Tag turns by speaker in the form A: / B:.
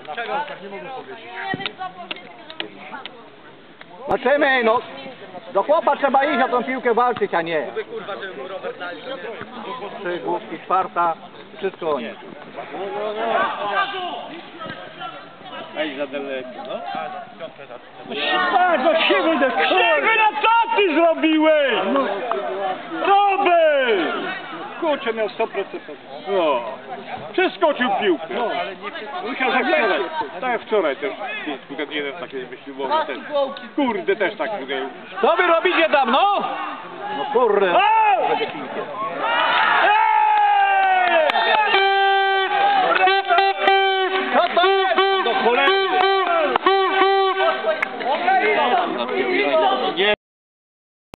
A: Czego?
B: Zobaczymy, no. Do chłopa trzeba iść, a tą piłkę walczyć, a nie.
A: Wy kurwa, żeby mu rower dali.
B: Trzy główki, czwarta, wszystko oni.
C: Ej, za daleko, no?
D: Tak, no siły na co ty zrobiłeś? Robert! Kurczę, miał 100%. No. Przeskoczył piłkę. No. Musiał jak wczoraj. Tak jak wczoraj też. Jeden taki myśliwowy też. Kurde, też tak wygrał.
B: Co wy robicie tam, no? No kurde.
D: O!
B: Będzie piłkę.